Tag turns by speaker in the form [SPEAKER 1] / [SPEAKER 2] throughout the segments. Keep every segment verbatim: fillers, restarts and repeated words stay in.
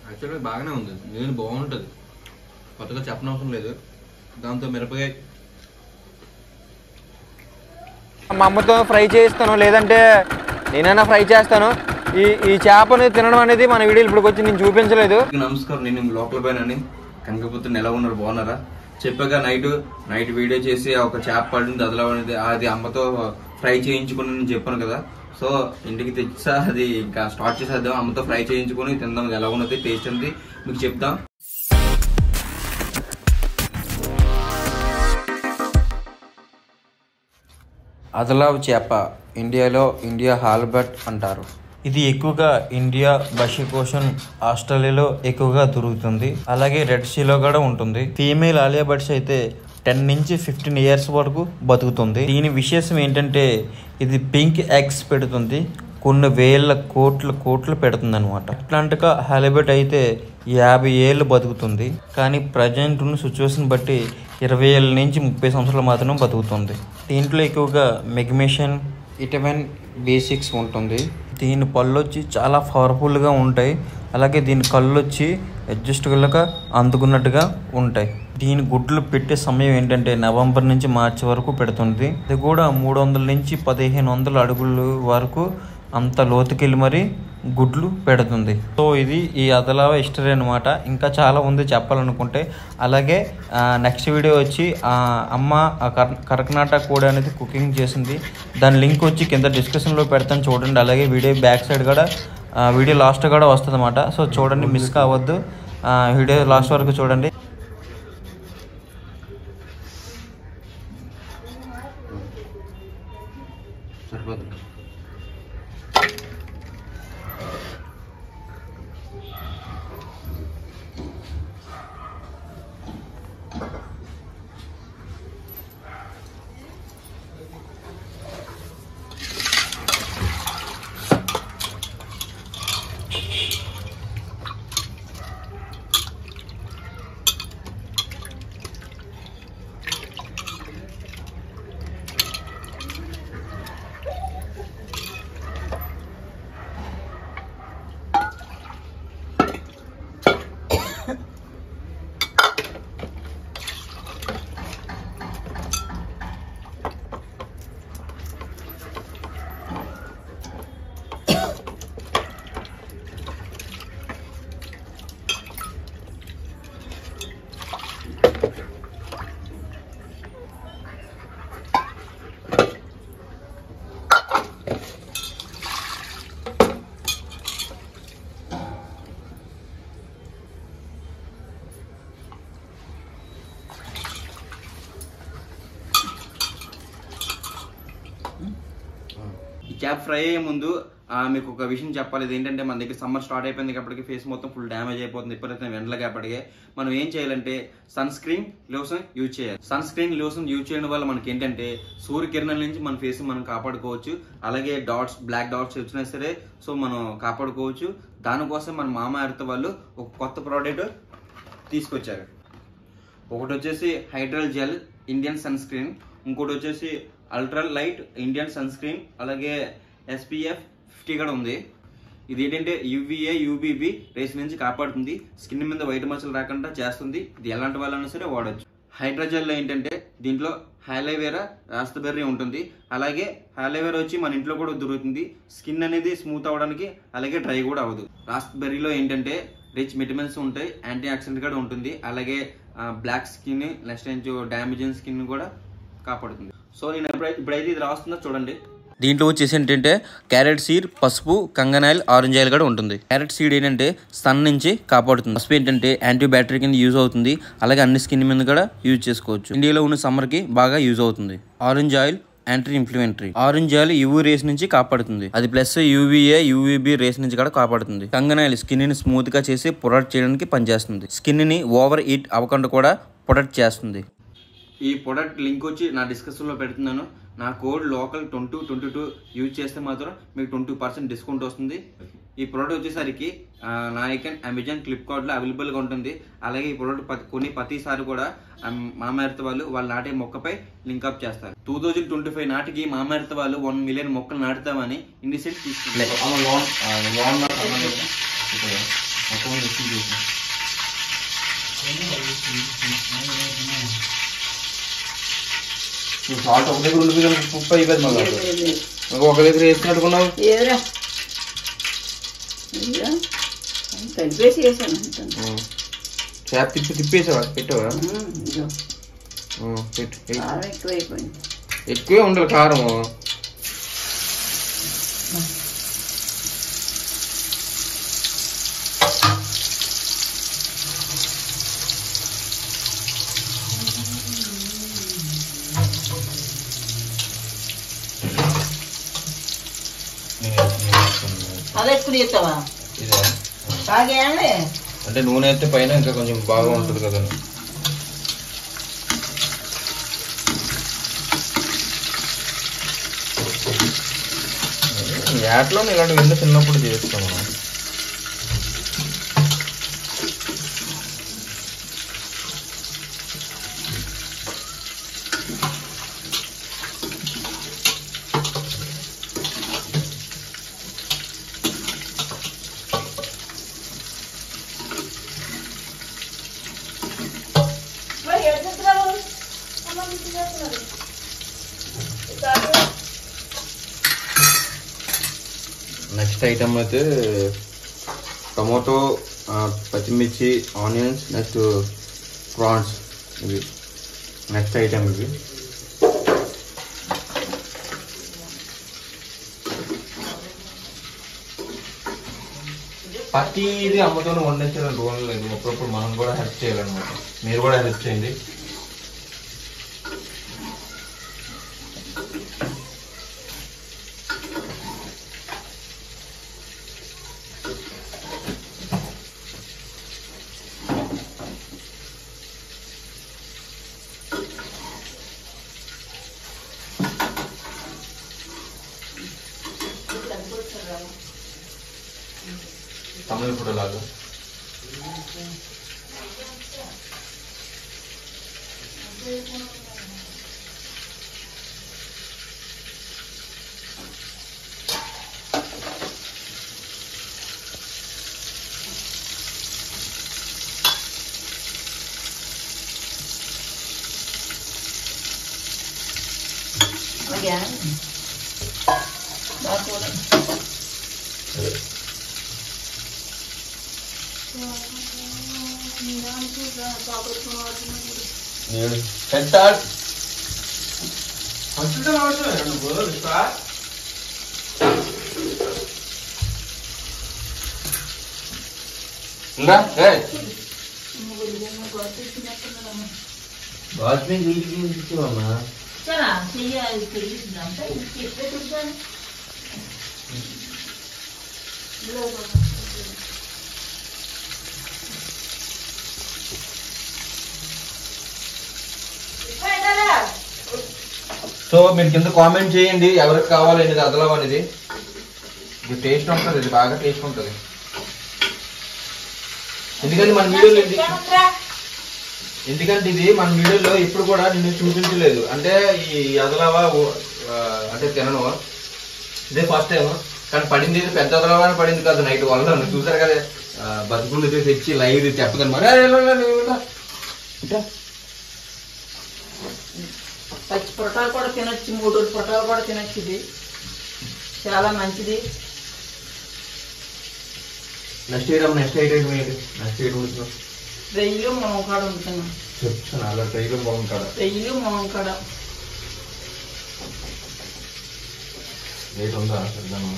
[SPEAKER 1] యాక్చువల్గా బాగానే ఉంది, నేను బాగుంటుంది, కొత్తగా చెప్పనవసరం లేదు. దాంతో మిరపకాయ
[SPEAKER 2] మా అమ్మతో ఫ్రై చేస్తాను, లేదంటే నేనైనా ఫ్రై చేస్తాను. ఈ ఈ చేపని తినడం అనేది మన వీడియో ఇప్పుడు వచ్చి నేను చూపించలేదు.
[SPEAKER 1] నమస్కారం, నేను లోకల్ పైన కంగపుత్రుని ఎలా ఉన్నారు, బాగున్నారా? చెప్పాక నైట్ నైట్ వీడియో చేసి ఒక చేప పడింది అదిలా అనేది, అది అమ్మతో ఫ్రై చేయించుకుని నేను చెప్పాను కదా. సో ఇంటికి తెచ్చా, అది ఇంకా స్టార్ట్ చేసేద్దాం. అమ్మతో ఫ్రై చేయించుకుని తిందాం, ఎలా ఉన్నది టేస్ట్ అనేది మీకు చెప్తాం.
[SPEAKER 2] అదలావ్ చేప ఇండియాలో ఇండియా హాల్బర్ట్ అంటారు. ఇది ఎక్కువగా ఇండియా, పసిఫిక్ ఓషన్, ఆస్ట్రేలియాలో ఎక్కువగా దొరుకుతుంది. అలాగే రెడ్ సీలో కూడా ఉంటుంది. ఫీమేల్ ఆలియా బర్డ్స్ అయితే టెన్ నుంచి ఫిఫ్టీన్ ఇయర్స్ వరకు బతుకుతుంది. దీని విశేషం ఏంటంటే ఇది పింక్ ఎగ్స్ పెడుతుంది, కొన్ని వేల కోట్ల కోట్లు పెడుతుంది అనమాట. అట్లాంటిగా హాలిబర్ట్ అయితే యాభై ఏళ్ళు బతుకుతుంది. కానీ ప్రజెంట్ ఉన్న సిచ్యువేషన్ బట్టి ఇరవై ఏళ్ళ నుంచి ముప్పై సంవత్సరాలు మాత్రం బతుకుతుంది. దీంట్లో ఎక్కువగా మెగ్మేషన్, విటమిన్ బి సిక్స్ ఉంటుంది. దీని పళ్ళు వచ్చి చాలా పవర్ఫుల్గా ఉంటాయి. అలాగే దీని కళ్ళు వచ్చి అడ్జస్ట్గా అందుకున్నట్టుగా ఉంటాయి. దీని గుడ్లు పెట్టే సమయం ఏంటంటే నవంబర్ నుంచి మార్చి వరకు పెడుతుంది. ఇది కూడా మూడు వందల నుంచి పదిహేను వందల అడుగుల వరకు అంత లోతుకెళ్ళి మరి గుడ్లు పెడుతుంది. సో ఇది ఈ అదలావ హిస్టరీ అనమాట. ఇంకా చాలా ఉంది చెప్పాలనుకుంటే. అలాగే నెక్స్ట్ వీడియో వచ్చి అమ్మ కర్కనాటక కోడి అనేది కుకింగ్ చేసింది, దాని లింక్ వచ్చి కింద డిస్క్రిప్షన్లో పెడతాను చూడండి. అలాగే వీడియో బ్యాక్ సైడ్ కూడా వీడియో లాస్ట్ కూడా వస్తుంది అన్నమాట. సో చూడండి, మిస్ కావద్దు, వీడియో లాస్ట్ వరకు చూడండి.
[SPEAKER 1] సరిపోతుంది. ఈ క్యాప్ ఫ్రై అయ్యే ముందు మీకు ఒక విషయం చెప్పాలి. ఇది ఏంటంటే మన దగ్గర సమ్మర్ స్టార్ట్ అయిపోయింది కాబట్టి ఫేస్ మొత్తం ఫుల్ డ్యామేజ్ అయిపోతుంది ఎప్పుడైతే ఎండలకి అప్పటికే. మనం ఏం చేయాలంటే సన్ స్క్రీన్ లోషన్ యూజ్ చేయాలి. సన్ స్క్రీన్ లోషన్ యూజ్ చేయడం వల్ల మనకి ఏంటంటే సూర్యకిరణాల నుంచి మన ఫేస్ మనం కాపాడుకోవచ్చు. అలాగే డాట్స్, బ్లాక్ డాట్స్ వచ్చినా సరే సో మనం కాపాడుకోవచ్చు. దానికోసం మన మామా ఎర్త్ వాళ్ళు ఒక కొత్త ప్రోడక్ట్ తీసుకొచ్చారు. ఒకటి వచ్చేసి హైడ్రల్ జెల్ ఇండియన్ సన్ స్క్రీన్, ఇంకోటి వచ్చేసి ultra light Indian sunscreen, అలాగే ఎస్పీఎఫ్ ఫిఫ్టీ కూడా ఉంది. ఇది ఏంటంటే యూవీఏ యూబీబీ రేస్ నుంచి కాపాడుతుంది, స్కిన్ మీద వైట్ మచ్చలు రాకుండా చేస్తుంది. ఇది ఎలాంటి వాళ్ళైనా సరే వాడచ్చు. హైడ్రోజెల్ ఏంటంటే దీంట్లో హాలోవేరా, రాస్బెర్రీ ఉంటుంది. అలాగే హాలోవేరా వచ్చి మన ఇంట్లో కూడా దొరుకుతుంది. స్కిన్ అనేది స్మూత్ అవ్వడానికి, అలాగే డ్రై కూడా అవ్వదు. రాస్బెర్రీలో ఏంటంటే రిచ్ విటమిన్స్ ఉంటాయి, యాంటీ ఆక్సిడెంట్ కూడా ఉంటుంది. అలాగే black skin, next damage skin కూడా కాపాడుతుంది. సో నేను ఎప్పుడైతే ఇప్పుడైతే ఇది రాస్తుందో చూడండి. దీంట్లో వచ్చేసి ఏంటంటే క్యారెట్ సీడ్, పసుపు, కంగనాయిల్, ఆరెంజ్ ఆయిల్ కూడా ఉంటుంది. క్యారెట్ సీడ్ ఏంటంటే సన్ నుంచి కాపాడుతుంది. పసుపు ఏంటంటే యాంటీ బ్యాక్టీరియా కింద యూజ్ అవుతుంది. అలాగే అన్ని స్కిన్ మీద కూడా యూజ్ చేసుకోవచ్చు. ఇండియాలో ఉన్న సమ్మర్ కి బాగా యూజ్ అవుతుంది. Orange oil anti inflammatory. Orange oil UV rays నుంచి కాపాడుతుంది. అది ప్లస్ యూవీఏ, యూవీబీ రేస్ నుంచి కూడా కాపాడుతుంది. కంగనాయిల్ స్కిన్ ని స్మూత్ గా చేసి ప్రొటెక్ట్ చేయడానికి పనిచేస్తుంది. స్కిన్ ని ఓవర్ హీట్ అవ్వకుండా కూడా ప్రొటెక్ట్ చేస్తుంది. ఈ ప్రొడక్ట్ లింక్ వచ్చి నా డిస్క్రిప్షన్లో పెడుతున్నాను. నా code local twenty twenty two use చేస్తే మాత్రం మీకు ట్వంటీ పర్సెంట్ డిస్కౌంట్ వస్తుంది. ఈ ప్రోడక్ట్ వచ్చేసరికి నాయకన్, అమెజాన్, ఫ్లిప్కార్ట్లో అవైలబుల్గా ఉంటుంది. అలాగే ఈ ప్రోడక్ట్ కొన్ని ప్రతిసారి కూడా మామా ఎర్త్ వాళ్ళు వాళ్ళ నాటే మొక్కపై లింక్అప్ చేస్తారు. టూ థౌజండ్ ట్వంటీ ఫైవ్ నాటికి మామా ఎర్త్ వాళ్ళు వన్ మిలియన్ మొక్కలు నాటుతామని ఇండిసెంట్ తీసుకుంటారు. మొత్తం మిక్సీ చేసి సాల్ట్ ఒక దగ్గర ఉంటుంది కదా, ఉప్పు అయిపోయింది మళ్ళీ ఒక దగ్గర వేసినట్టుకున్నావు.
[SPEAKER 3] కలిపేసి వేసాను
[SPEAKER 1] చేప తిప్పి తిప్పేసావా పెట్టావా? పెట్టు.
[SPEAKER 3] ఎక్కువ అయిపోయింది.
[SPEAKER 1] ఎక్కువే ఉండాలి కారం.
[SPEAKER 3] అదే ఎక్కువ చేస్తావా?
[SPEAKER 1] ఇదే
[SPEAKER 3] బాగా
[SPEAKER 1] అంటే నూనె అయితే పైన ఇంకా కొంచెం బాగా ఉంటుంది కదా. యాట్లో ఇలాంటి వెళ్ళి చిన్నప్పుడు చేస్తాం మనం. నెక్స్ట్ ఐటమ్ అయితే టొమాటో, పచ్చిమిర్చి, ఆనియన్స్, నెక్స్ట్ ప్రాన్స్. ఇవి నెక్స్ట్ ఐటమ్. ఇవి ప్రతిది అమ్మతోనే వండించాలని రూల్ లేదు. అప్పుడప్పుడు మనం కూడా హెల్ప్ చేయాలన్నమాట. మీరు కూడా హెల్ప్ చేయండి. తమిళ ఫుడ్ లాగా పెట్టాలి. ఇంకా వాచ్మెన్ వీటికి ఇచ్చేవమ్మా. సో మీరు కింద కామెంట్ చేయండి ఎవరికి కావాలనేది అదలం అనేది. ఇది టేస్ట్ ఉంటుంది, ఇది బాగా టేస్ట్ ఉంటుంది. ఎందుకంటే మన వీడియోలో ఎందుకంటే ఇది మన వీడియోలో ఎప్పుడు కూడా నిన్ను చూపించలేదు. అంటే ఈ అదలవా అంటే తినను, ఇదే ఫస్ట్ టైం. కానీ పడింది ఇది పెద్ద అదలవా అని పడింది కాదు, నైట్ వల్ల చూసారు కదా. బతుకులు తెచ్చి లైవ్ చెప్పదని మరి
[SPEAKER 3] పచ్చి పొటాలు కూడా తినొచ్చు, మూడు పొటాలు కూడా తినొచ్చు. ఇది చాలా మంచిది.
[SPEAKER 1] నెక్స్ట్ ఐటమ్ నెక్స్ట్ ఐటమ్ ఏంటి? నెక్స్ట్ ఐటమ్
[SPEAKER 3] రొయ్యలు మునక్కాడ ఉంటున్నాం.
[SPEAKER 1] చెప్తాను అలా రొయ్యలు మునక్కాడ.
[SPEAKER 3] రొయ్యలు మునక్కాడ
[SPEAKER 1] రేట్ ఉందా? చెప్తాను.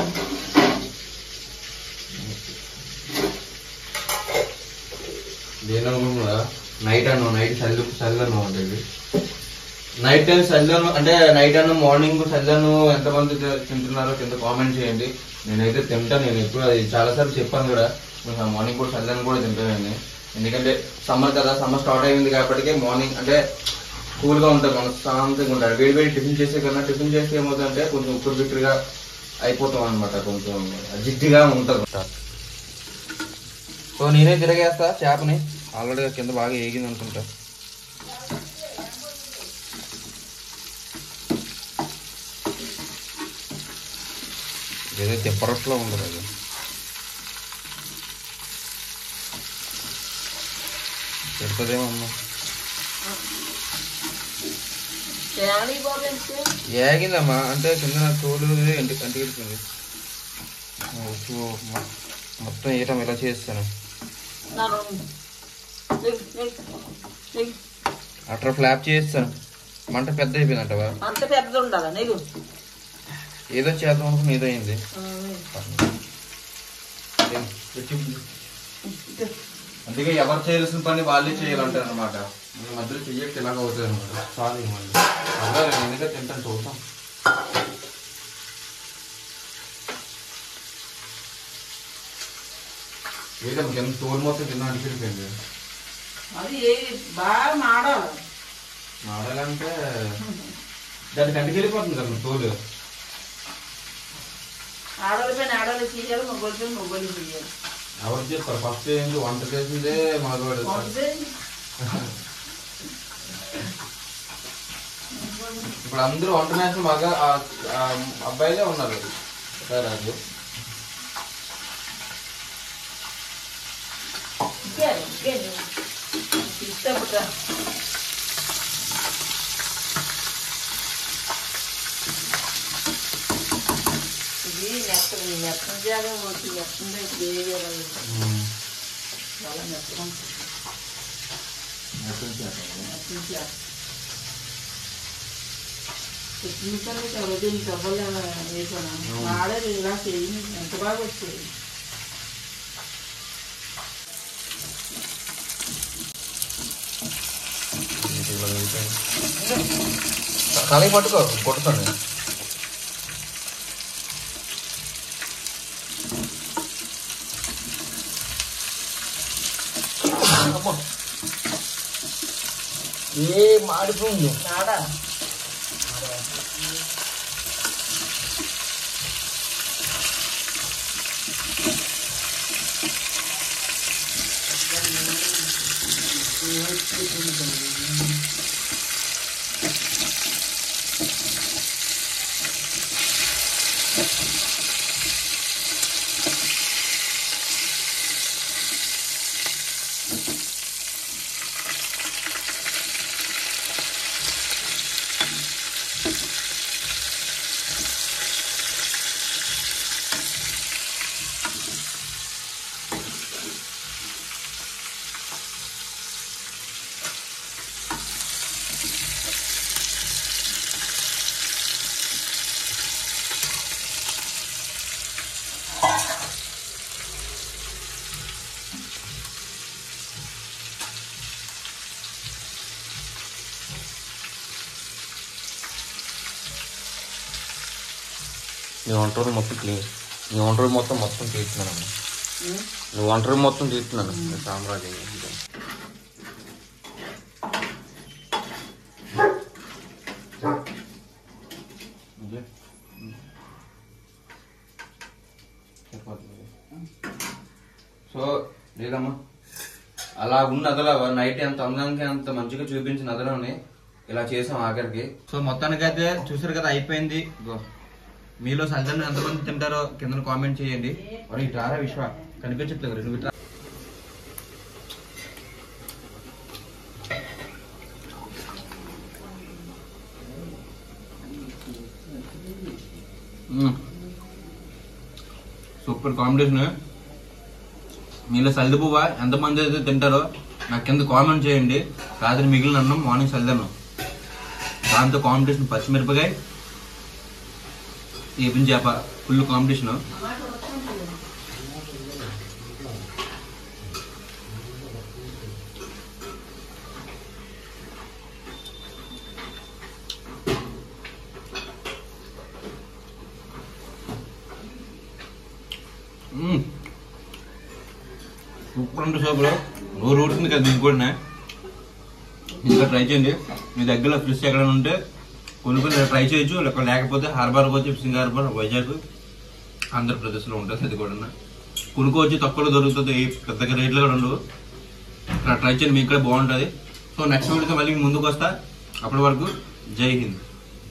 [SPEAKER 1] దేననుకున్నా నైట్ అన్నం, నైట్ చల్లు చల్లన్నం ఉంటుంది. నైట్ టైం చల్లను అంటే నైట్ అన్నం, మార్నింగ్ చల్లను ఎంతమంది తింటున్నారో కింద కామెంట్ చేయండి. నేనైతే తింటాను. నేను ఎప్పుడు అది చాలాసార్లు చెప్పాను కూడా, మార్నింగ్ కూడా చల్లను కూడా తింటానండి. ఎందుకంటే సమ్మర్ కదా, సమ్మర్ స్టార్ట్ అయింది కాబట్టి మార్నింగ్ అంటే కూల్గా ఉంటుంది, మనకు శాంతంగా ఉంటాడు. వేడి వేడి టిఫిన్ చేసే కన్నా టిఫిన్ చేస్తే ఏమవుతుందంటే కొంచెం ఉప్పుడు బిట్టుగా అయిపోతాం అనమాట, కొంచెం జిడ్డిగా ఉంటుంది. సో నేనే తిరగేస్తా చేపని. ఆల్రెడీ కింద బాగా ఏగింది అనుకుంటా. ఏదో తిప్పరట్లో ఉండదు అది. పెడతదేమో అమ్మ. ఏగిందమ్మా అంటే కింద తోలు ఇంటి కంటి వెళ్తుంది. మొత్తం ఏటం ఇలా చేస్తాను. అట్లా ఫ్లాప్ చేస్తాను. మంట పెద్ద అయిపోయిందంటవా?
[SPEAKER 3] అంత పెద్ద ఉండాలా నీకు?
[SPEAKER 1] ఏదో చేద్దాం అనుకుని ఏదో అయింది. అందుకే ఎవరు చేయాల్సిన పని వాళ్ళే చేయాలంటారు అనమాట. మధ్యలో చెయ్యక ఇలాగ అవుతుంది అనమాట. చాలు మళ్ళీ అలా ఎందుకంటే తింటాను చూద్దాం. ఏదమ్మా కింద తోలు మొత్తం కింద అడిగిపోయింది.
[SPEAKER 3] అది బాగా మాడాలి.
[SPEAKER 1] మాడాలంటే దాన్ని కంటికి వెళ్ళిపోతుంది కదా తోలు.
[SPEAKER 3] ఆడవాళ్ళ పైన ఆడవాళ్ళు చేయాలి, మొగ్గల పైన మొగ్గలు చేయాలి.
[SPEAKER 1] ఎవరు చేస్తారు? ఫస్ట్ ఏంటి వంట చేసిందే మగవాడు. ఇప్పుడు అందరూ వంట నేసిన మగ అబ్బాయిలే ఉన్నారు. రాజు
[SPEAKER 3] ఇష్టపడతా ఇది మెత్త మెత్తన జాగా పోతుంది. మెత్తంగా వేయాలి. చాలా మెత్తగా ఉంటుంది. దీనికి అవ్వలే వేసాను. ఆడేది ఇలా చేయి ఎంత బాగా వచ్చేది.
[SPEAKER 1] ఖాళీ పట్టుకో కొట్టుతాను. ఏ మాడిపోయింది
[SPEAKER 3] ఆడా
[SPEAKER 1] నువ్వు వంట రోజు మొత్తం క్లీన్ నువ్వు వంట రోజు మొత్తం మొత్తం తీస్తున్నాను. నువ్వు వంట రోజు మొత్తం తీస్తున్నాను. సామ్రాజ్యం సో లేదమ్మా అలా ఉన్న అదలా నైట్ ఎంత అందంగా అంత మంచిగా చూపించిన అదలని ఇలా చేసాం ఆఖరికి. సో మొత్తానికి అయితే చూసారు కదా అయిపోయింది. మీలో సంజన్ ఎంతమంది తింటారో కింద కామెంట్ చేయండి. మరి ఇటారా విశ్వ కనిపించట్లేదు. నువ్వు ఇట్లా సూపర్ కాంబినేషన్. మీలో సల్ది పువ్వ ఎంతమంది అయితే తింటారో నాకు కింద కామెంట్ చేయండి. రాత్రి మిగిలిన అన్నం మార్నింగ్ సల్దన్నం, దాంతో కాంబినేషన్ పచ్చిమిరపకాయ ఏపిన చేప ఫుల్ కాంపిటీషన్. సూపర్ అంటే సూపర్. నూరు ఊరుతుంది కదా మీకు కూడా. ఇంకా ట్రై చేయండి. మీ దగ్గరలో ఫ్రిష్ ఎక్కడైనా ఉంటే కొనుక్కొని ట్రై చేయొచ్చు. లేకపోతే హార్బర్ వచ్చి ఫిషింగ్ హార్బర్ వైజాగ్ ఆంధ్రప్రదేశ్లో ఉంటుంది. అది కూడా కొనుక్కోవచ్చు, తక్కువలో దొరుకుతుంది. పెద్దగా రేట్లు కూడా ఉండవు. ఇక్కడ ట్రై చేయండి, మీకు కూడా బాగుంటుంది. సో నెక్స్ట్ వీడియోతో మళ్ళీ ముందుకు వస్తా. అప్పటి వరకు జై హింద్.